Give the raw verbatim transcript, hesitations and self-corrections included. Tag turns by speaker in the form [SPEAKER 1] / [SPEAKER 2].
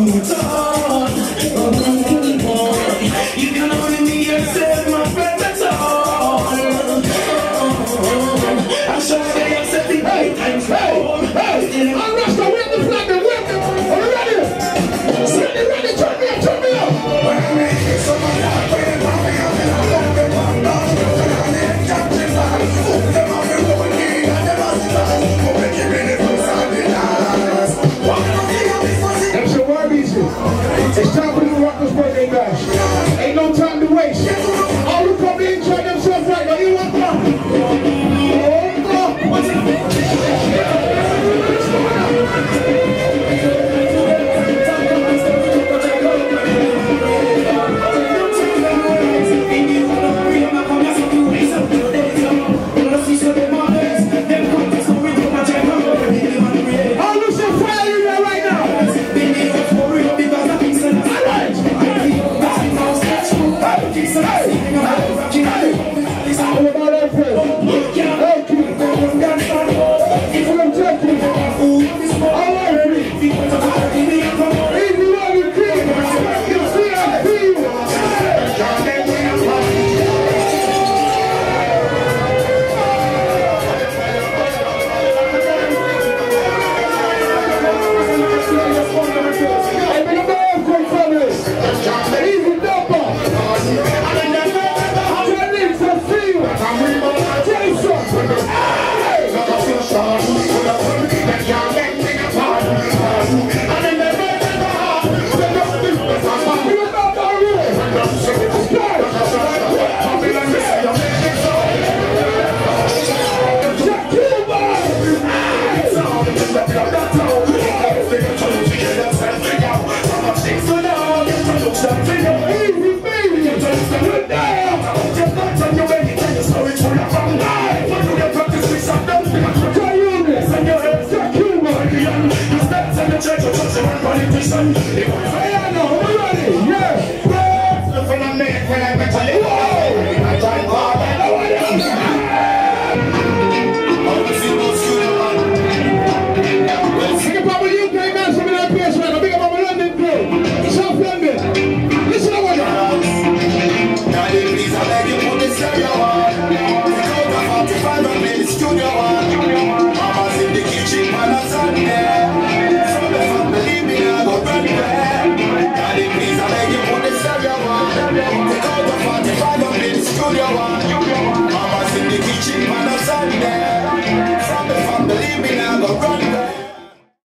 [SPEAKER 1] You can only be yourself, my friend, that's all. I'm sure they accept the right times. Hey, hey, I'm Rasta, we're the flag, we're the Are you ready? Ready, ready, turn me up, turn me up. When I make it, someone out, when I'm coming up, and I'm going to one down, and I'm in Captain Land. Them on the road, and them on the land. Oh, make it ready for Sunday night. That's your word, easy. It's time for the Rockers birthday bash. Ain't no time to waste. All who come in, enjoy themselves right now. You want that?
[SPEAKER 2] Studio one, Mama's in the kitchen on a Sunday.